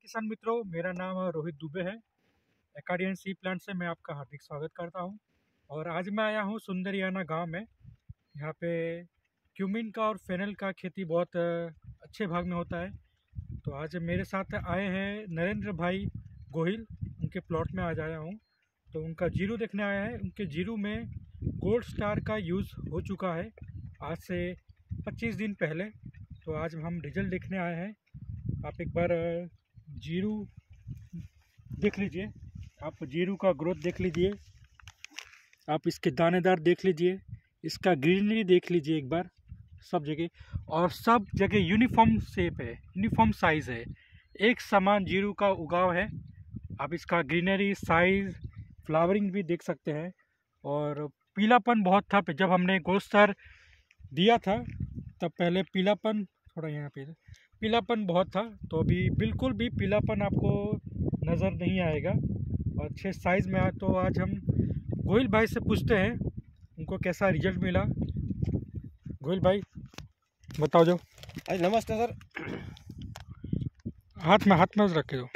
किसान मित्रों, मेरा नाम रोहित दुबे है। एकाडियन सी प्लांट से मैं आपका हार्दिक स्वागत करता हूं। और आज मैं आया हूं सुंदरियाना गांव में। यहाँ पे क्यूमिन का और फेनल का खेती बहुत अच्छे भाग में होता है। तो आज मेरे साथ आए हैं नरेंद्र भाई गोहिल, उनके प्लॉट में आज आया हूँ। तो उनका जीरू देखने आया है। उनके जीरू में गोल्ड स्टार का यूज़ हो चुका है आज से 25 दिन पहले। तो आज हम रिजल्ट देखने आए हैं। आप एक बार जीरू देख लीजिए, आप जीरू का ग्रोथ देख लीजिए, आप इसके दानेदार देख लीजिए, इसका ग्रीनरी देख लीजिए एक बार। सब जगह और सब जगह यूनिफॉर्म शेप है, यूनिफॉर्म साइज़ है, एक समान जीरू का उगाव है। आप इसका ग्रीनरी, साइज़, फ्लावरिंग भी देख सकते हैं। और पीलापन बहुत था जब हमने गोस्टर दिया था, तब पहले पीलापन थोड़ा यहाँ पे पीलापन बहुत था। तो अभी बिल्कुल भी पीलापन आपको नज़र नहीं आएगा और अच्छे साइज़ में तो आज हम गोहिल भाई से पूछते हैं उनको कैसा रिजल्ट मिला। गोहिल भाई बताओ जो। अरे नमस्ते सर। हाथ में रख के दो।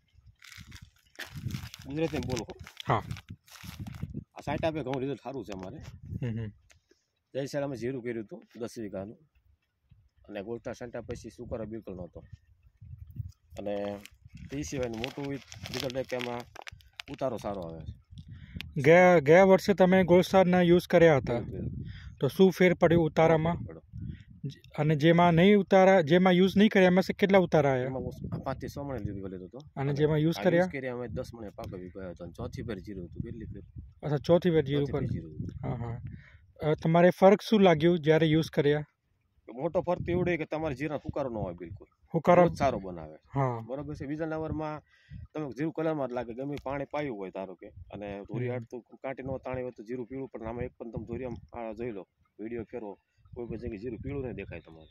गुजराती में बोलो। हाँ, आ साइट आपे घणું रिजल्ट સારું છે અમારે। જય સાલ અમે જીરું કર્યું હતું 10 વીઘાનું, અને ગોલ્ટા સાંટા પછી સુકારો બિલકુલ નહોતો, અને તે સિવાયનું મોટું રિઝલ્ટ એ કે એમાં ઉતારો સારો આવે છે। ગયા વર્ષે તમે ગોલ્ડસ્ટારના યુઝ કર્યા હતા, તો શું ફેર પડ્યો ઉતારામાં? અને જેમાં નહીં ઉતારા, જેમાં યુઝ નહીં કર્યા એમાં કેટલા ઉતારા આવ્યા? એમાં 5 થી 6 મણ લીધો હતો, અને જેમાં યુઝ કર્યા અમે 10 મણે પાકવી ગયો હતો, અને ચોથી ફેર જીરું હતું। કેટલી ફેર? અચ્છા, ચોથી ફેર જીરું પર। હા હા, તમારે ફરક શું લાગ્યું જ્યારે યુઝ કર્યા? મોટો ફરક એવડો કે તમારે જીરા હુકારો ન હોય, બિલકુલ હુકારો સારો બનાવે। હા બરોબર છે। બીજા નંબરમાં તમે જીરું કલરમાં જ લાગે, ગમે પાણી પાયું હોય ધારો કે, અને ધોરી હાડતું કાંટી ન તાણી હોય તો જીરું પીળું, પણ આમાં એક પણ તમે ધોરિયામાં જોઈ લો, વિડીયો ફેરવો, कोई भी जगह जीरो पीड़ू नहीं दिखाई तुम्हारे।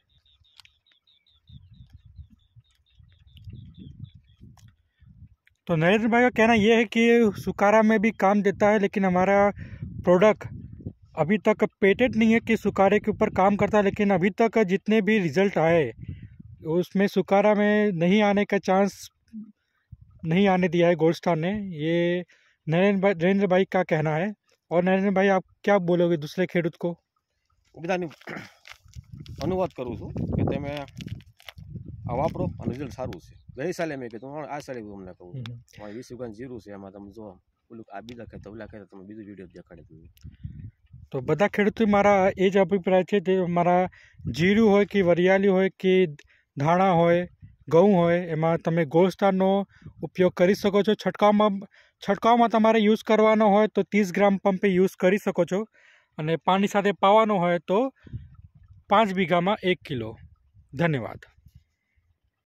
तो नरेंद्र भाई का कहना यह है कि सुकारा में भी काम देता है, लेकिन हमारा प्रोडक्ट अभी तक पेटेंट नहीं है कि सुकारे के ऊपर काम करता है। लेकिन अभी तक जितने भी रिजल्ट आए उसमें सुकारा में नहीं आने का चांस नहीं आने दिया है गोल्ड स्टार ने। ये नरेंद्र भाई का कहना है। और नरेंद्र भाई, आप क्या बोलोगे दूसरे खेडूत को? બધાને અનુવાદ કરું છું કે તમે આ વાપરો અને રિઝલ્ટ સારું છે। ગઈ સાલે મેં કીધું, આ સાલે તમને કહું, મારે 20 વીઘાનું જીરું છે, એમાં તમે જો પેલું આ બીજા ખેતર ઓલા ખેતર તમે બીજું વિડીયો દેખાડી દઉં। તો બધા ખેડૂતો મારા એ જ અભિપ્રાય છે કે મારા જીરું હોય કે વરિયાળી હોય કે ધાણા હોય, ઘઉં હોય, એમાં તમે ગોલ્ડ સ્ટારનો ઉપયોગ કરી શકો છો। છંટકાવમાં તમારે યુઝ કરવાનો હોય તો 30 ગ્રામ પંપે યુઝ કરી શકો છો, અને પાણી સાથે પાવાનો હોય તો 5 વીઘામાં 1 કિલો। ધન્યવાદ।